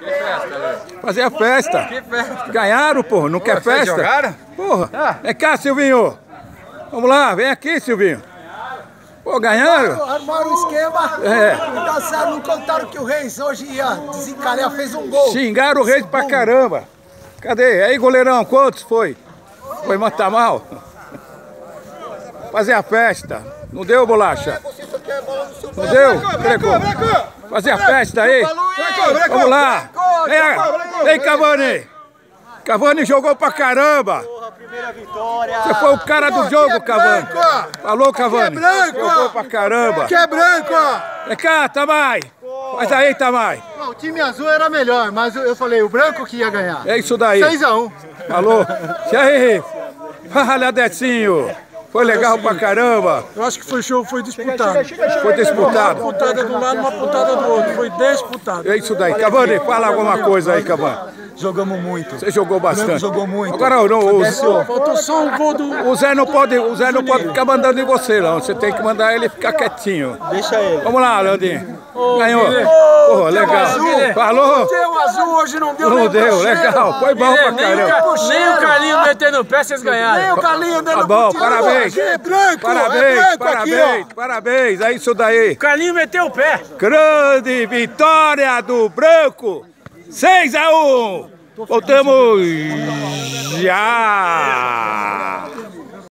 Fazer a festa. Que festa? Ganharam, porra. Não quer festa? Jogaram? Porra. Vem cá, Silvinho. Vamos lá, vem aqui, Silvinho. Pô, ganharam? Armaram o esquema. Não contaram que o Reis hoje ia desencalhar, fez um gol. Xingaram o Reis pra caramba. Cadê? Aí, goleirão, quantos foi? Foi matar mal? Fazer a festa. Não deu, bolacha? Não deu? Fazer a festa aí. Vamos lá. Vem, Cavani. Cavani jogou pra caramba. Primeira vitória. Você foi o cara do jogo, Cavani. Falou, Cavani. Jogou pra caramba. Que é branco, ó. Vem cá, Tamay. Faz aí, Tamay. O time azul era melhor, mas eu falei, o branco que ia ganhar. É isso daí. 6-1. Falou. E aí? Fala, Decinho. Foi legal pra caramba. Eu acho que foi show, foi disputado. Foi disputado. Uma pontada de um lado, uma pontada do outro. Foi disputado. É isso daí. Cavani, fala alguma coisa aí, Cavani. Jogamos muito. Você jogou bastante. Jogou muito. Agora Faltou só um gol do... o Zé não pode ficar mandando em você, não. Você tem que mandar ele ficar quietinho. Deixa ele. Vamos lá, Leandrinho. Ganhou. Pô, legal. Falou. Deu azul hoje, não deu. Não deu, legal. Foi bom pra caramba. Nem o Carlinho metendo o pé, vocês ganharam. Nem o Carlinho dando Tá bom, parabéns. É branco, Parabéns, parabéns, parabéns. É isso daí. O Carlinho meteu o pé. Grande vitória do branco. 6-1. Voltamos já.